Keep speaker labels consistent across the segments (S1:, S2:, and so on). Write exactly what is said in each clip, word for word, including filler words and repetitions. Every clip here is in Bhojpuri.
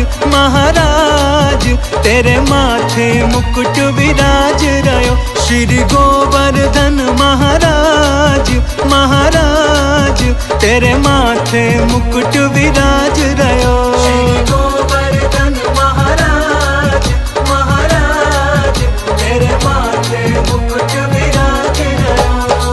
S1: महाराज तेरे माथे मुकुट विराज रयो। श्री गोवर्धन महाराज महाराज तेरे माथे मुकुट विराज रयो। श्री गोवर्धन महाराज महाराज तेरे माथे मुकुट विराज रयो।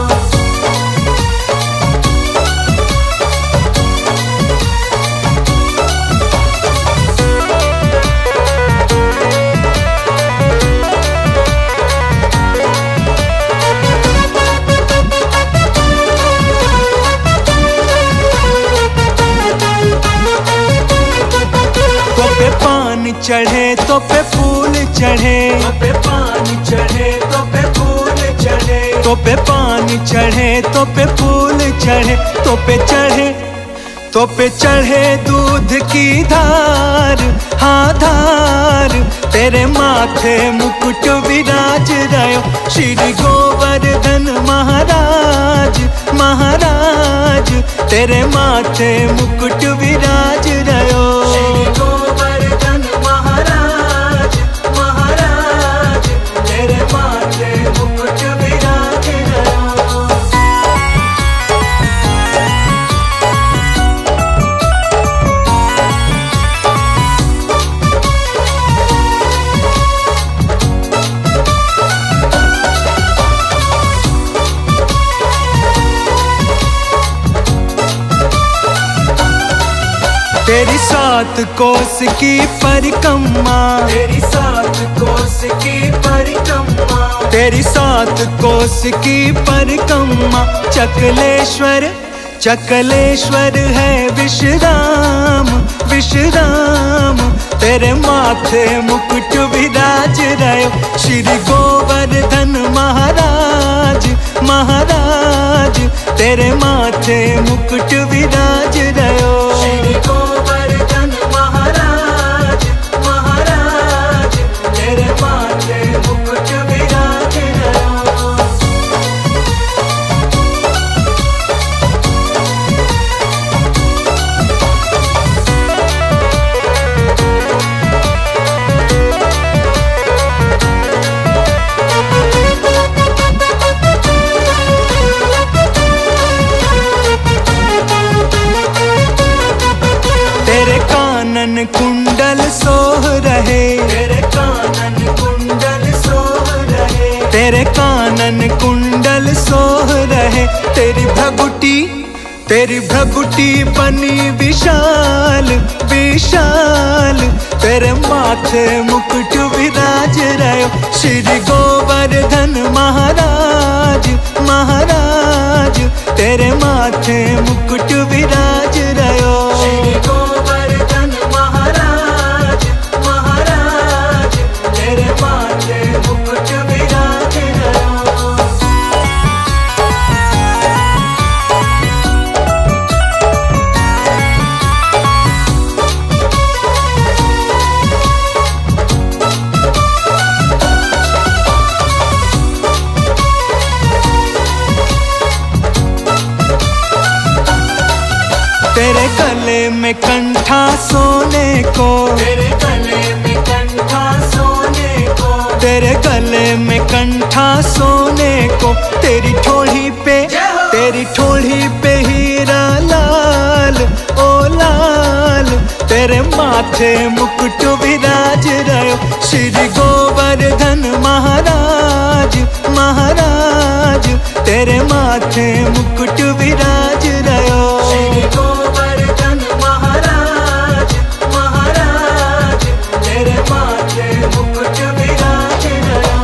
S1: तो पे पान चढ़े तो पे फूल चढ़े, तो पे पान चढ़े तो पे फूल चढ़े, तो पे पान चढ़े तो पे फूल चढ़े, तो पे चढ़े तो पे चढ़े दूध की धार, हाँ धार तेरे माथे मुकुट विराज रयो। श्री गोवर्धन महाराज महाराज तेरे माथे मुकुट विराज रयो। श्री गोवर्धन महाराज महाराज तेरे माथे मुकुट विराज रयो। तेरी सात कोस की परिक्रमा, तेरी सात कोस की परिक्रमा, तेरी सात कोस की परिक्रमा। चकलेश्वर चकलेश्वर है विश्राम विश्राम तेरे माथे मुकुट विराज रयो। श्री गोवर्धन महाराज महाराज तेरे माथे मुकुट विराज रयो। श्री गोवर्धन महाराज महाराज तेरे माथे मुकुट विराज रयो। तेरे कानन कुंडल सोह रहे, तेरे कानन कुंडल सोह रहे, तेरे कानन कुंडल सोह रहे। तेरी भगुटी तेरी भगुटी बनी विशाल विशाल तेरे माथे मुकुट विराज रयो। श्री गोवर्धन महाराज महाराज तेरे माथे मुकुट विराज रयो। श्री गोवर्धन महाराज महाराज तेरे माथे मुकुट विराज रयो। तेरे गले में कंठा सोने को, तेरे गले में कंठा सोने को, तेरे गले में कंठा सोने को। तेरी ठोड़ी पे तेरी ठोड़ी पे हीरा लाल ओ लाल तेरे माथे मुकुट विराज रयो। श्री गोवर्धन महाराज महाराज तेरे माथे मुकुट विराज रयो। श्री गोवर्धन महाराज महाराज तेरे माथे मुकुट विराज रयो।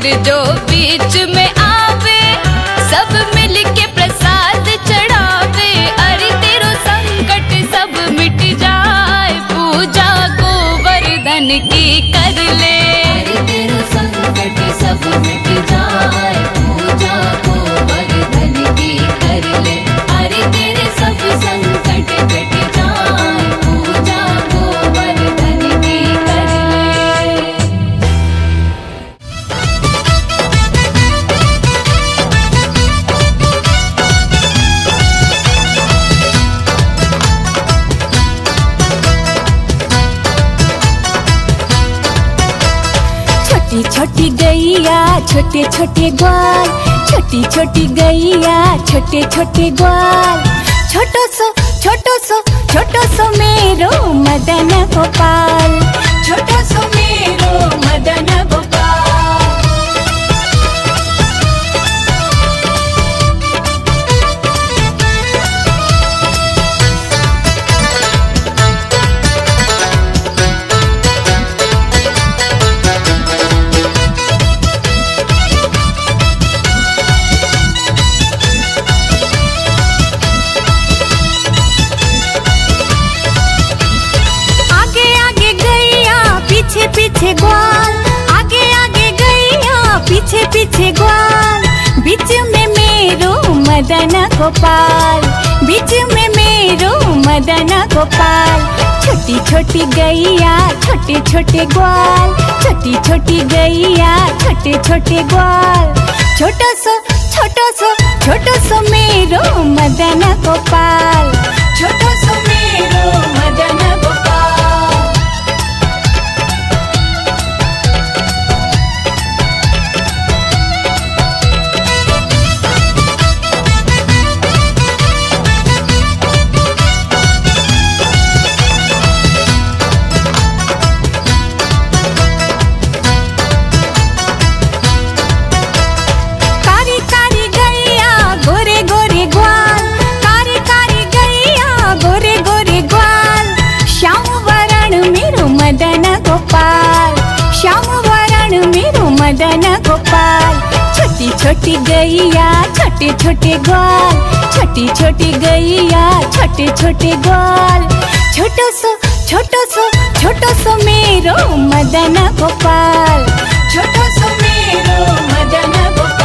S2: जो बीच में आवे, सब मिलके प्रसाद चढ़ावे। अरे तेरो संकट सब मिट जाए, पूजा गोवर्धन की कर ले।
S3: अरे तेरो संकट सब मिट जाए, पूजा गोवर्धन की कर ले। अरे तेरे सब संकट मिट जाए, पूजा गोवर्धन की कर ले।
S4: छोटी छोटी गैया छोटे छोटे ग्वाल, छोटी छोटी गैया छोटे छोटे ग्वाल। छोटो सो छोटो सो छोटो सो मेरो मदन गोपाल, छोटो सो मेरो मदन गोपाल। पीछे पीछे ग्वाल, आगे आगे गैया पीछे पीछे ग्वाल। बीच में मेरो मदन गोपाल, बीच में मेरो मदन गोपाल। छोटी छोटी गैया छोटे छोटे ग्वाल, छोटी छोटी गैया छोटे छोटे ग्वाल। छोटो सो छोटो सो छोटो सो मेरो मदन गोपाल, छोटो सो मेरो मदन गोपाल। मदन गोपाल, श्याम वरण मेरो मदन गोपाल। छोटी छोटी गैया छोटे छोटे ग्वाल, छोटी छोटी गैया छोटे छोटे ग्वाल। छोटो सो छोटो सो छोटो सो मेरो मदन गोपाल, छोटो सो मेरो मदन गोपाल।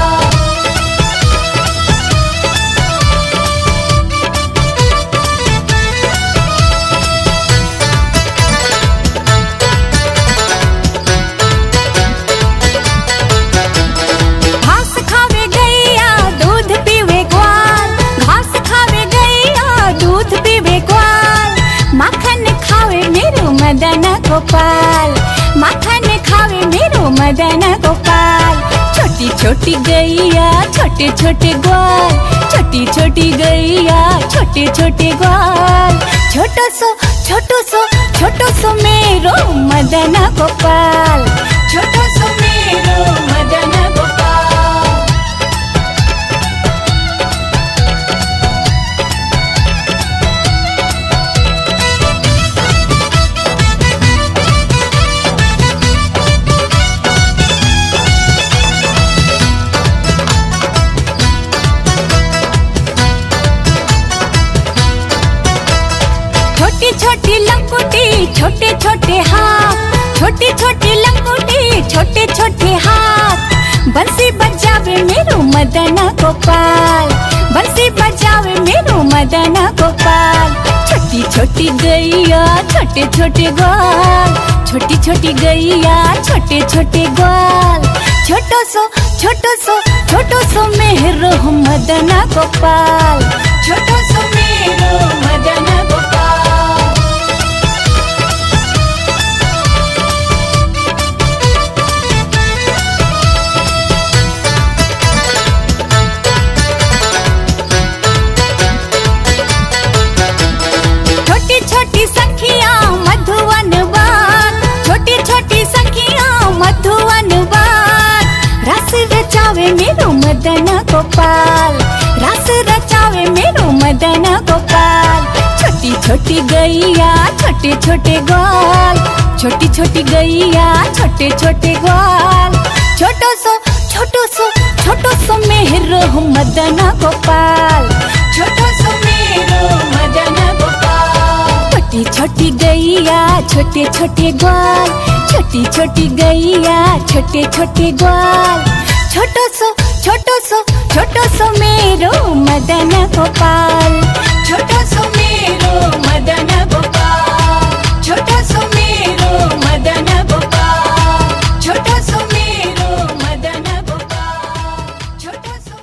S4: मदन गोपाल, माखन खावे मेरो मदन गोपाल। छोटी छोटी गैया छोटे छोटे ग्वाल, छोटी छोटी गैया छोटे छोटे ग्वाल। छोटो सो छोटो सो छोटो सो मेरो मदन गोपाल, छोटो सो मेरो मदन गोपाल। छोटी छोटी लंगोटी छोटे छोटे हाथ, छोटी छोटी लंगोटी छोटे छोटे हाथ। बंसी बजावे मेरो मदन गोपाल, बंसी बजावे मेरो मदन गोपाल। छोटी छोटी गैया छोटे छोटे ग्वाल, छोटी छोटी गैया छोटे छोटे ग्वाल। छोटो सो छोटो सो छोटो सो मेरो मदन गोपाल, छोटो सो मेरो मदन गोपाल। छोटी छोटी सखिया मधुवन बाग, छोटी छोटी सखिया मधुवन बाग। रस रचावे मेरो मदन गोपाल, रस रचावे मेरो मदन गोपाल। छोटी छोटी गैया छोटे छोटे ग्वाल, छोटी छोटी गैया छोटे छोटे ग्वाल। छोटो सो छोटो सो छोटो सो मेरो मदन गोपाल, छोटो सो मेरो मदन गोपाल। छोटी छोटी गैया छोटे छोटे ग्वाल, छोटी छोटी गैया छोटे छोटे ग्वाल। छोटो सो छोटो सो छोटो सो मेरो मदन गोपाल, छोटो सो मेरो मदन गोपाल, छोटो सो मेरो मदन गोपाल, छोटो सो मेरो मदन गोपाल, छोटो सो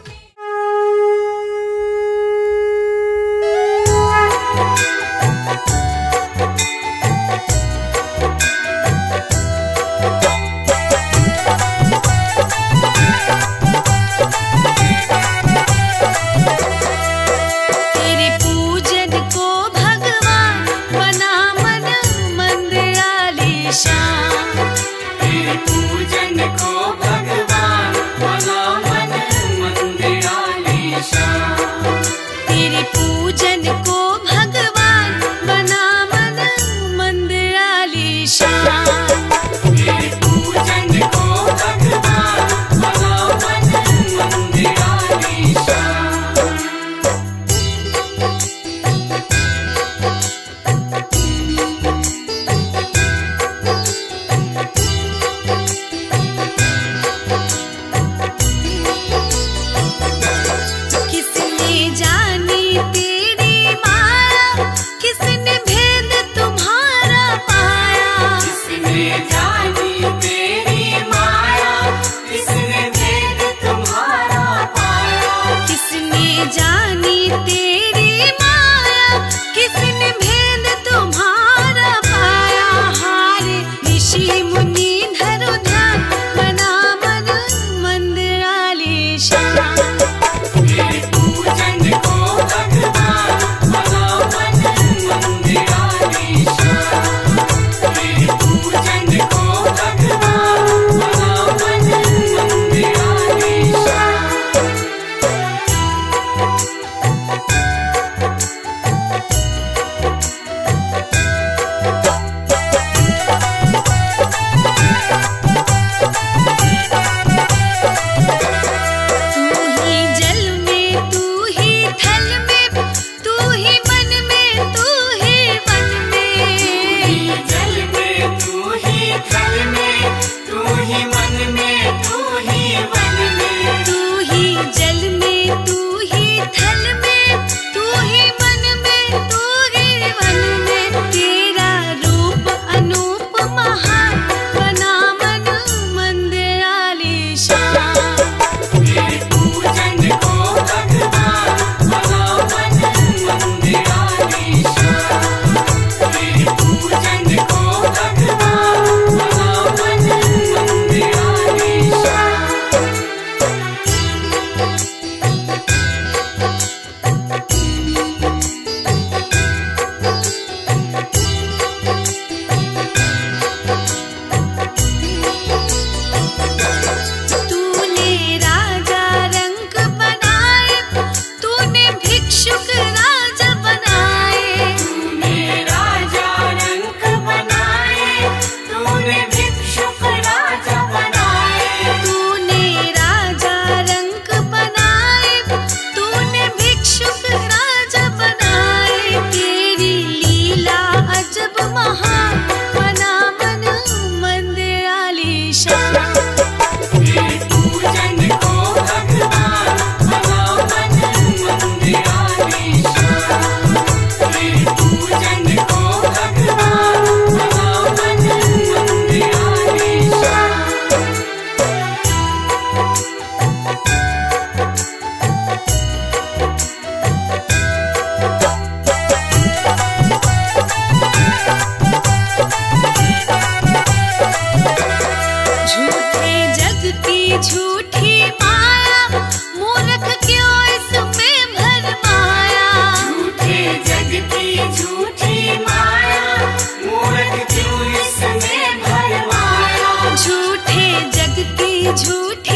S4: झूठे